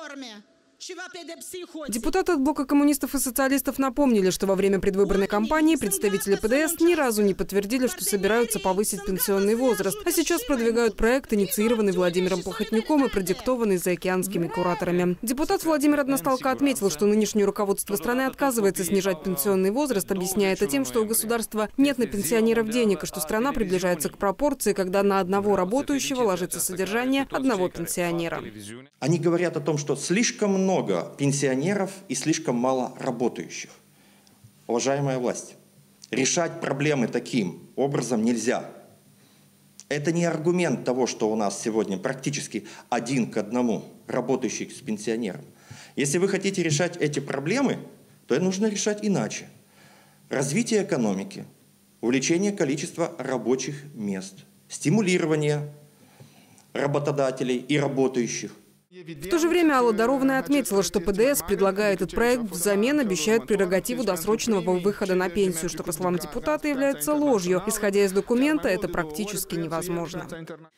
Депутаты от блока коммунистов и социалистов напомнили, что во время предвыборной кампании представители ПДС ни разу не подтвердили, что собираются повысить пенсионный возраст, а сейчас продвигают проект, инициированный Владимиром Плохотнюком и продиктованный заокеанскими кураторами. Депутат Владимир Односталко отметил, что нынешнее руководство страны отказывается снижать пенсионный возраст, объясняя это тем, что у государства нет на пенсионеров денег, и что страна приближается к пропорции, когда на одного работающего ложится содержание одного пенсионера. Они говорят о том, что слишком много пенсионеров и слишком мало работающих. Уважаемая власть, решать проблемы таким образом нельзя. Это не аргумент того, что у нас сегодня практически 1 к 1 работающих с пенсионером. Если вы хотите решать эти проблемы, то это нужно решать иначе. Развитие экономики, увеличение количества рабочих мест, стимулирование работодателей и работающих. В то же время Алла Дарованная отметила, что ПДС, предлагая этот проект, взамен обещает прерогативу досрочного выхода на пенсию, что, по словам депутата, является ложью. Исходя из документа, это практически невозможно.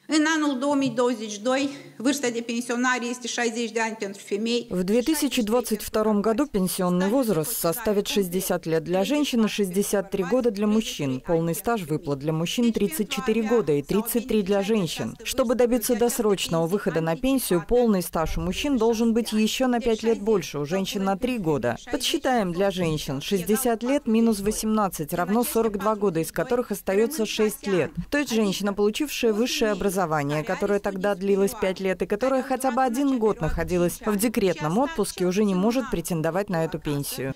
В 2022 году пенсионный возраст составит 60 лет для женщин и 63 года для мужчин. Полный стаж выплат для мужчин 34 года и 33 для женщин. Чтобы добиться досрочного выхода на пенсию, полный стаж у мужчин должен быть еще на 5 лет больше, у женщин на 3 года. Подсчитаем для женщин. 60 лет минус 18 равно 42 года, из которых остается 6 лет. То есть женщина, получившая высшее образование, которое тогда длилось 5 лет и которая хотя бы 1 год находилась в декретном отпуске, уже не может претендовать на эту пенсию.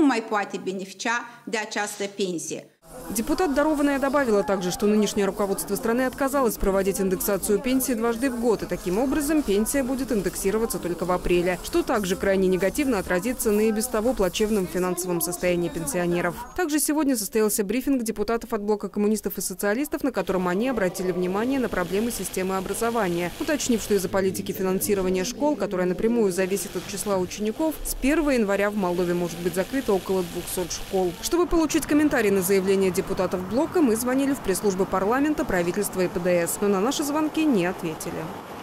Депутат Дарованная добавила также, что нынешнее руководство страны отказалось проводить индексацию пенсии дважды в год, и таким образом пенсия будет индексироваться только в апреле, что также крайне негативно отразится на и без того плачевном финансовом состоянии пенсионеров. Также сегодня состоялся брифинг депутатов от блока коммунистов и социалистов, на котором они обратили внимание на проблемы системы образования, уточнив, что из-за политики финансирования школ, которая напрямую зависит от числа учеников, с 1 января в Молдове может быть закрыто около 200 школ. Чтобы получить комментарий на заявление депутатов блока, мы звонили в пресс-службы парламента, правительства и ПДС, но на наши звонки не ответили.